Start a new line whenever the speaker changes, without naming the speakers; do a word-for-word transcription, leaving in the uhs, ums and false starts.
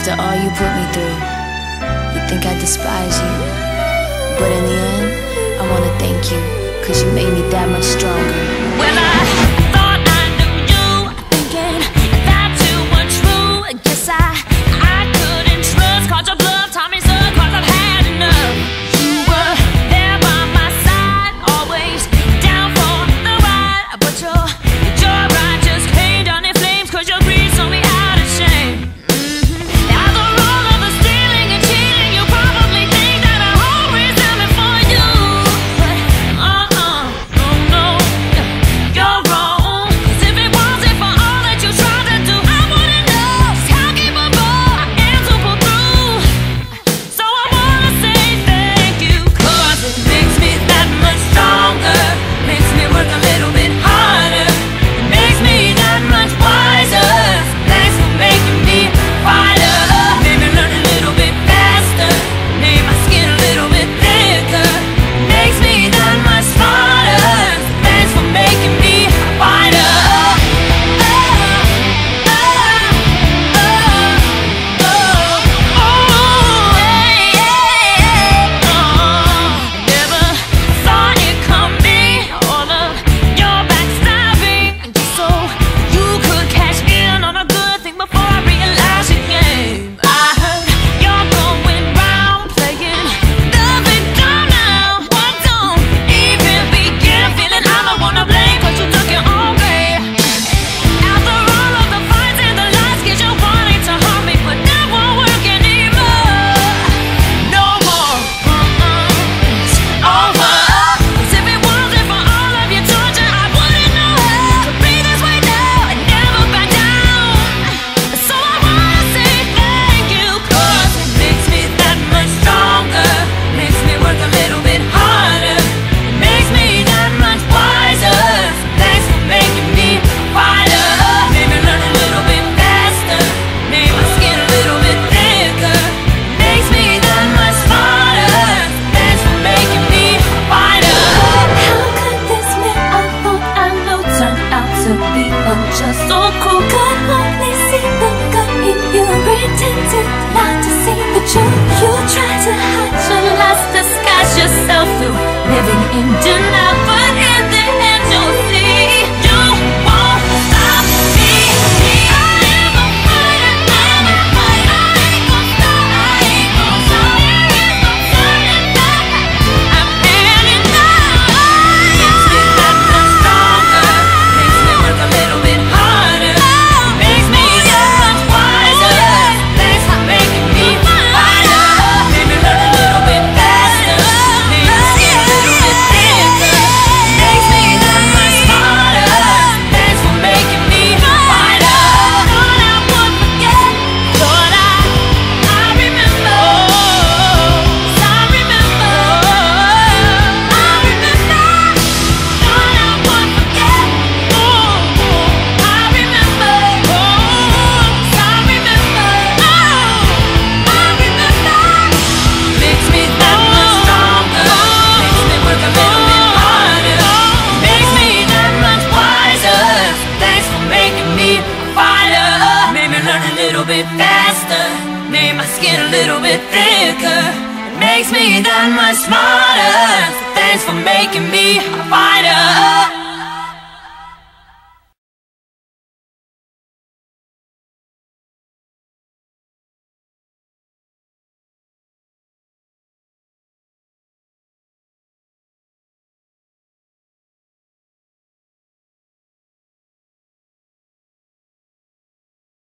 After all you put me through, you think I despise you, but in the end, I wanna thank you, cause you made me that much stronger. Well, I thought I knew you, thinking that you were true. Guess I, I couldn't trust, called your bluff, taught me so, cause I've had enough. You were there by my side, always down for the ride, but your, your ride just came down in flames, cause your greed sold me out of shame. Just so cool, could only see the good in you. Pretended not to see the truth. You tried to hide your lies, disguise yourself through living in denial, but in the end you'll see you won't stop me. I am a fighter, I'm a fighter. I ain't gon' stop, I ain't gon' stop. There is no turning back. I'm heading out. Makes me that much stronger. Makes me work a little bit. Bit faster, made my skin a little bit thicker. It makes me that much smarter. So thanks for making me a fighter.